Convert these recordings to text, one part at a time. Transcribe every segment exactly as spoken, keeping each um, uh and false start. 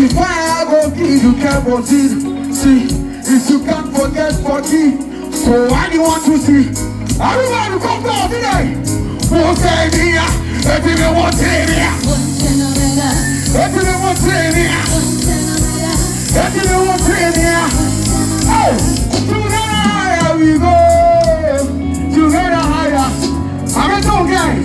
If I go give you careful, see, if you can't forget, forgive. So why do you want to see? Everybody come down today. What's the idea? Everyone wants to hear me. Everyone wants to hear me. Everyone wants to hear me. Oh, together higher we go. Together higher. I'm a dog guy.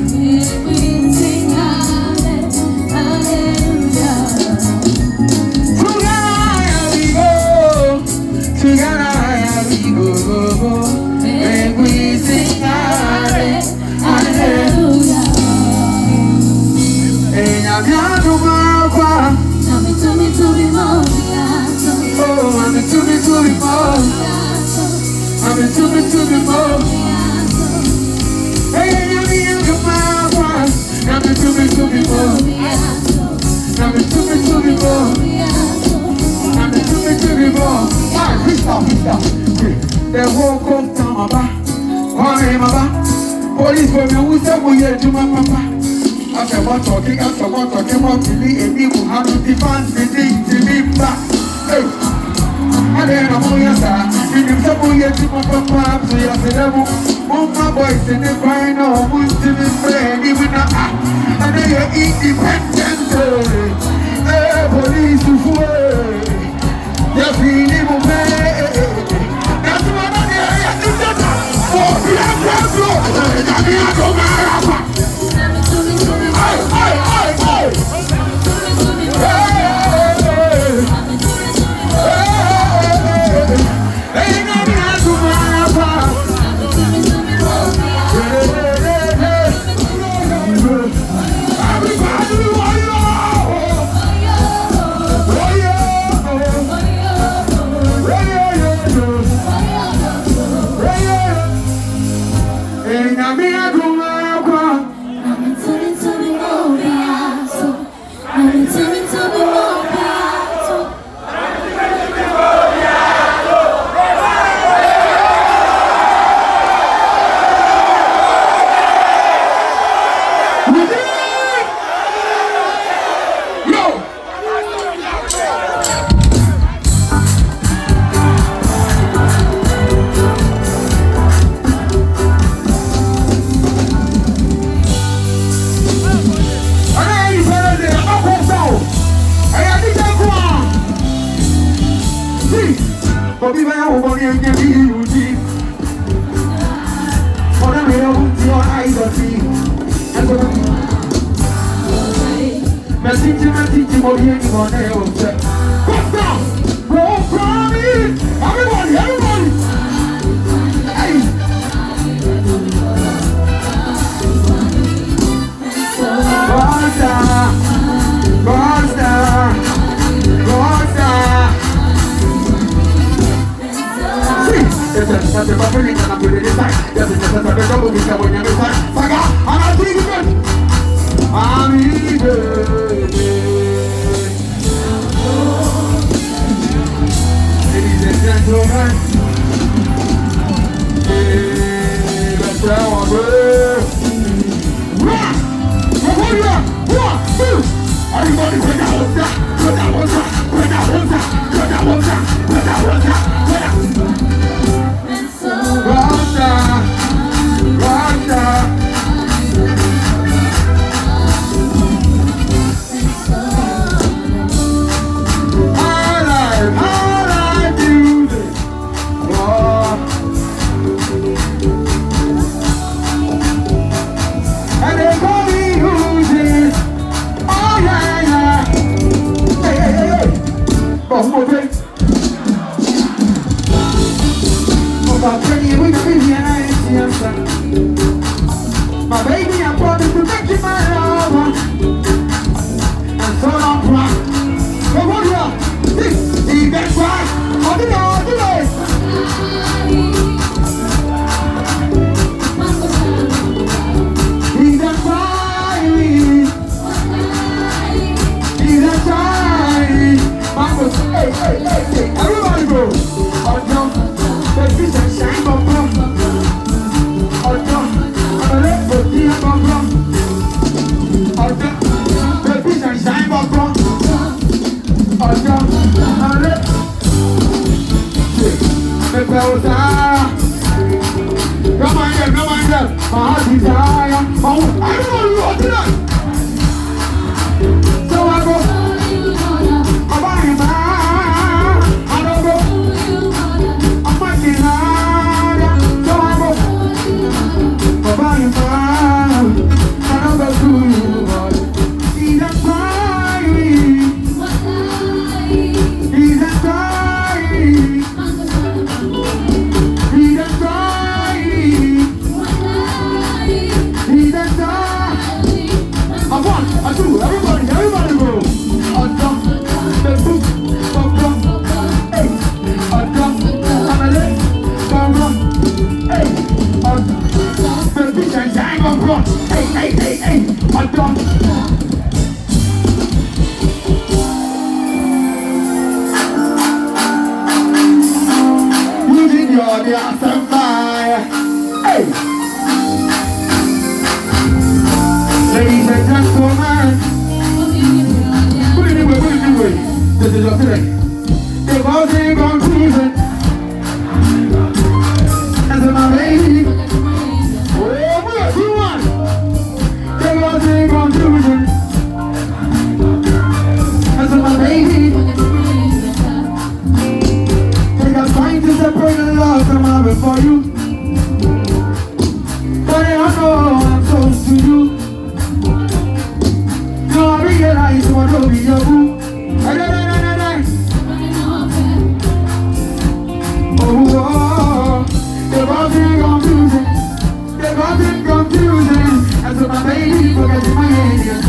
Together higher we go. Together higher we go. Make we sing hallelujah. Hey, I'm young to my I'm in to me to be more. Oh, I'm in to me to be more. I'm in to me to be more. Hey, I'm young to my I'm in to me to be more. I'm in to me to be more. I'm in to me to be more. Ah, stop, stop. The whole come down my back. Why my back? Police for me, who said we are to my papa? After what talking, after what talking about me, and you have to defend me, to me back. Hey, and then I'm on your side. You can tell me to my papa, so you say, oh, my boys in the grind, no one to be friend, even a and then you're independent. Hey, police, you fool. You're feeling okay. That's what I'm here. Oh, we have to go. I don't matter. Hey, hey, hey, hey. Hey, hey, hey, hey. desire. Come on, girl, come on, girl. My heart desire. Oh, everybody, what did I? So I go. I'm buying mine. I don't go. I'm working hard. So I go. I'm buying mine. I don't go to you. He's a fire. He's a fire. He's a fire. He's a fire. I want, I do, everybody, everybody go. A drum, the book, a drum, hey, a drum, I'm a leg, come on, hey, a drum, the bitch and gang of run, hey, hey, hey, hey, a drum. Using your dance and fire, hey. Ladies and gentlemen, put it away, put it away. This is your thing. The boss ain't gone cruising. That's my baby. Oh, what you want? The boss ain't gone cruising. That's my baby. Take a time to separate the love from my before you. But I know I'm close to you. No, I realize what will be your boo. I don't know, no, no, no. Oh, oh, the boss ain't confusing. The boss ain't confusing. And so my baby forgetting my alias.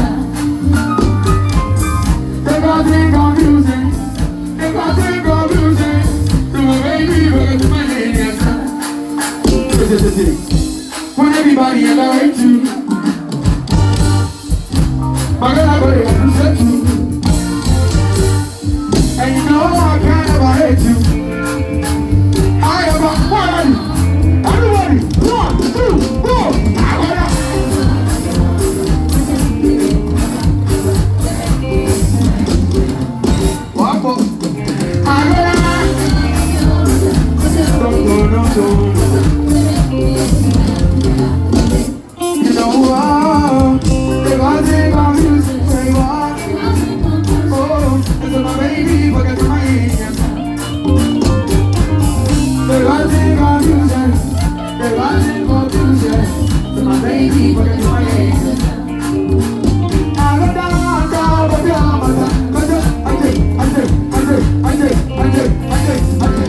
The boss ain't confusing. The boss ain't confusing. So my baby forgetting my alias. This is the thing. When everybody ever hate you, my girl, I got it, I can set you. And you know I can't ever hate you. I am a one. Everybody, one, two, four. I got it. One more. I got it. Don't go, don't go. You know what? They got it, got music, say what? Oh, it's my baby, forget my Indian. They got it, got music. They got it, got music. It's my baby, forget my Indian. I got down, down, but down, but down, but down. I did, I did, I did, I did, I did, I did, I did.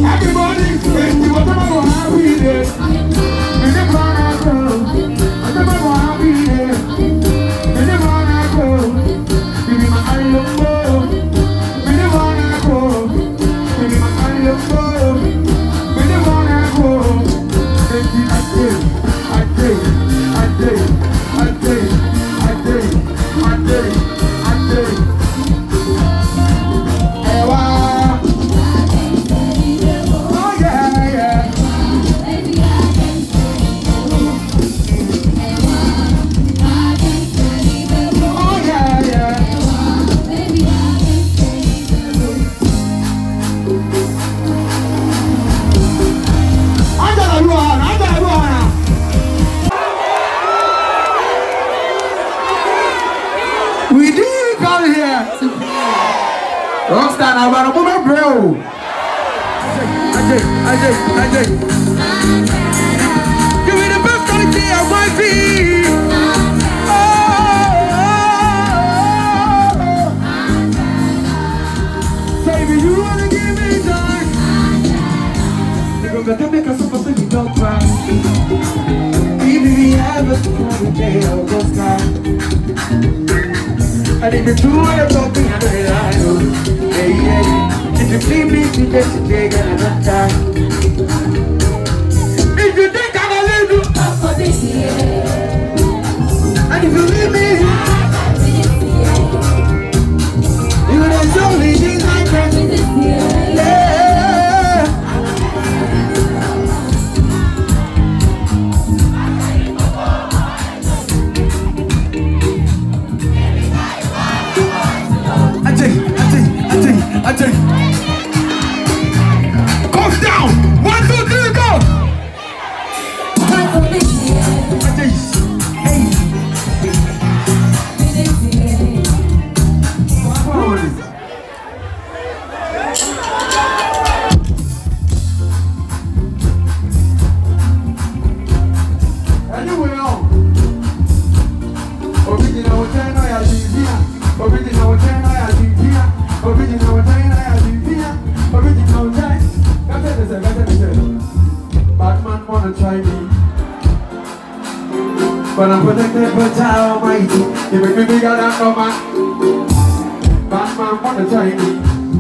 Everybody, you come here? Rockstar now, but I'm a bro. Ajay, Ajay, Ajay. Give me the best quality of my feet. Oh, baby, you wanna give me time? You're gonna make us up so you don't cry. Even if you have a strong day, I'll go sky. And if you do what I'm talking, I know that I know. Hey, yeah. If you see me, you just take another time. If you think I'm gonna leave you, I'm for this year. And if you leave me, you know there's only things I can do this year. Yeah. Ajay, comes down. One, two, three, go. Ajay, hey. Anyway, now. Original China, I live here. Original China, I live here. Original China, I live here. Original China. That's it, that's it, that's it. Batman wanna try me, but I'm protected by Jah Almighty. He make me bigger than no man. Batman wanna try me.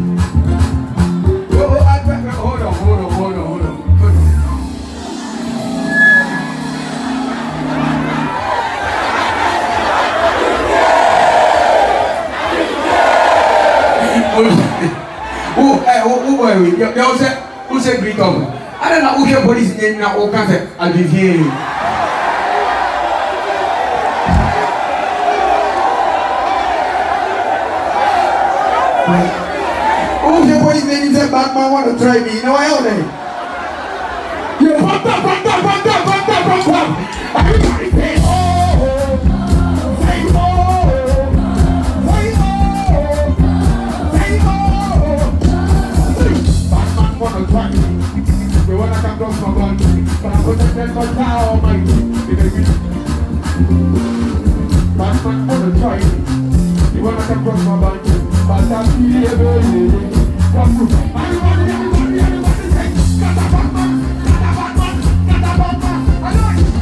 Oh, I hold on, hold on, hold on, hold on. Who, eh, who, who, who, they all say, who say Greek of? I don't know who your body's name now, who can say, I'll be here. Who your body's name is a Batman want to try me? You know why are they? You pop up, pop up, pop up, pop up, pop up. Everybody say, oh, say, oh, say, oh, say, oh. Batman wanna try me. The one that can cross my boundary, but I'm protected by Jah Almighty. Batman wanna try me. The one that can cross my boundary, but I'm here, baby. Come through. Everybody, everybody, everybody say, got a Batman, got a Batman, got a Batman. I know it.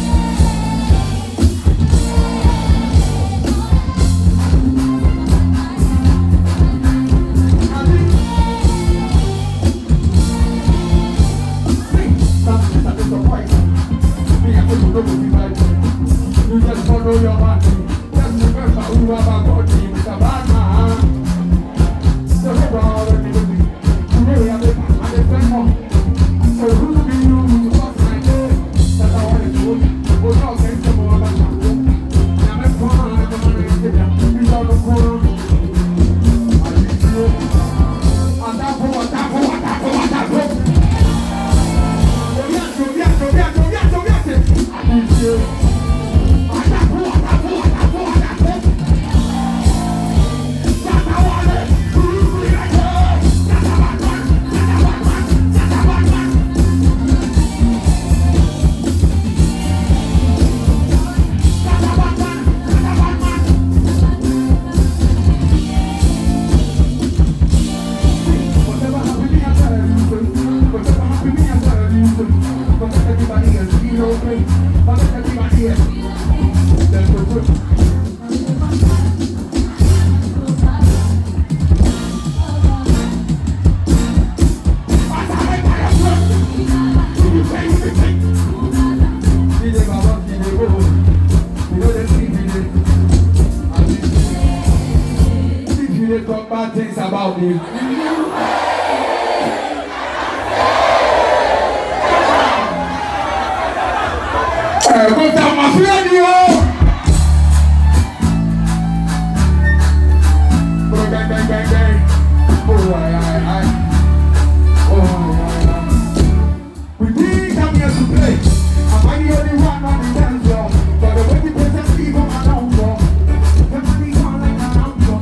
You just follow your body. Just remember who are about you. It's a bad man. So who are the people? Today I'm the man. I'm the friend of. So who be you? What's my name? That's how I do. What's all things to more about you? I'm a fan. I'm a man. He's on the corner. I need you. And that's what, that's what, that's what, that's what. I need you. Talk bad things about me. Hey, go down my friend, yo! Oh, bang, bang, bang, bang. Oh, aye, aye, aye. Oh, aye, aye. We didn't come here to play. Am I the only one on the dance floor? But the way the present people are down for. The money gone like an outlaw.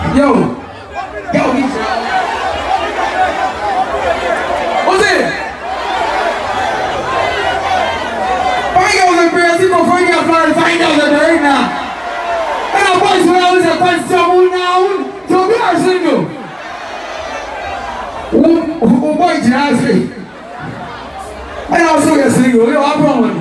Yo, yo, he's what's it? Find out the birds, people find out flying, find out the bird now. And our boys will always have fun someone now. So we are single. Who boy jazzy? And also you're single, you are wrong.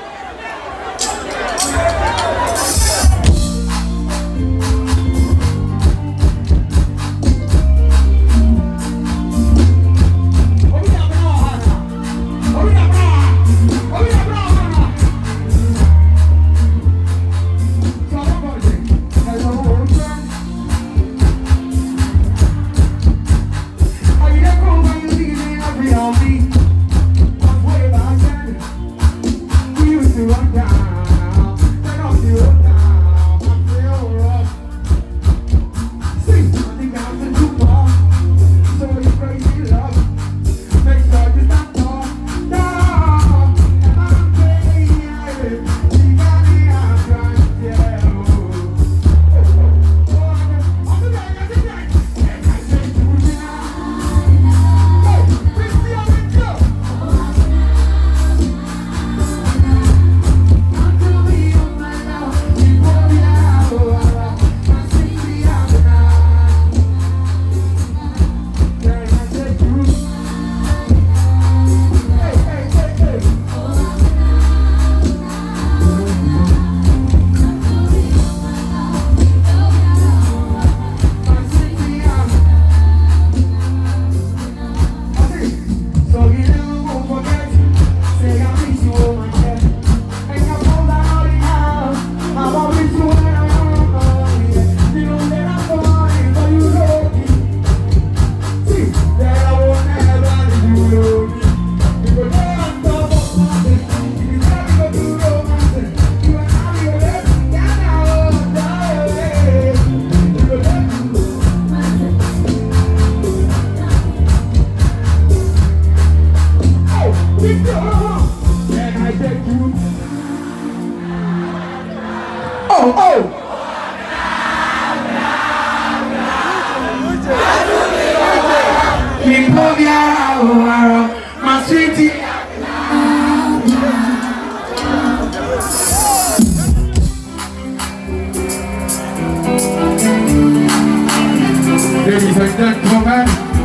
Ladies and gentlemen,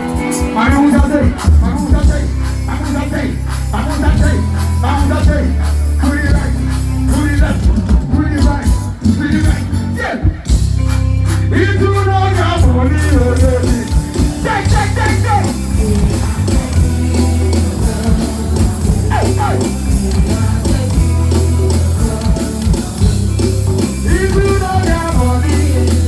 Mamuzaze, Mamuzaze, Mamuzaze, Mamuzaze, Mamuzaze, put it right, put it left, put it right, put it right, yeah. If you don't have money, take, take, take, take. Hey, hey. If you don't have money,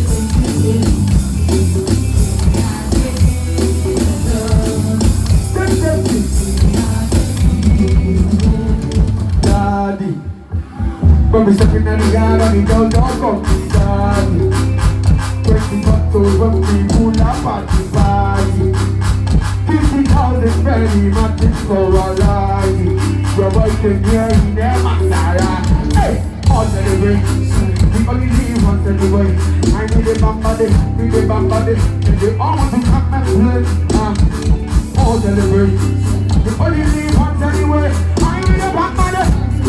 but we stuck in the yard and we don't talk of the daddy. Twenty bottles when we pull up at the party. Fifty thousand very much for a ride. Your boy can hear you never Sarah. Hey, all the way. We only live once anyway. I need a bambade, need a bambade. And they all want to come and play. Uh, all the way. We only live once anyway. I need a bambade.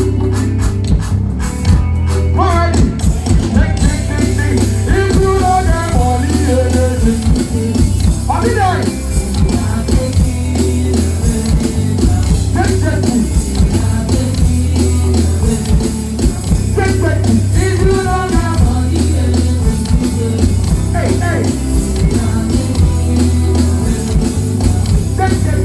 Why? Take, take, take, take. If you don't have money, I'll be there. Take, take, take. Take, take. If you don't have money, hey, hey. Take, take.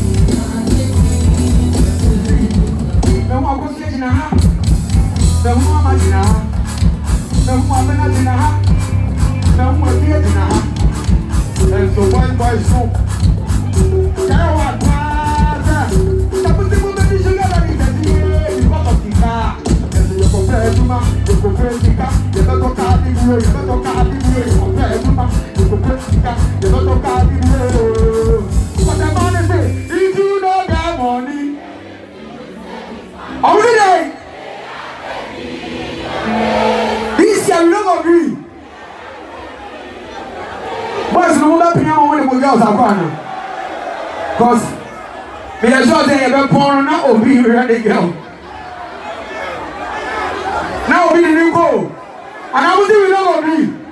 Now I'm going to get in a house. The woman in a the woman in a the woman in a and so one boy so Carol was the woman is together in the day you got to car and you compare to ma you compare to car you don't talk about the way you don't talk about the way you compare to ma you compare to car you don't talk about the way but the man say if you don't got money how did I this year we don't agree. girls are gone. Because we are sure they have a porn now or be ready girl. Now we didn't go. And I was doing all of me.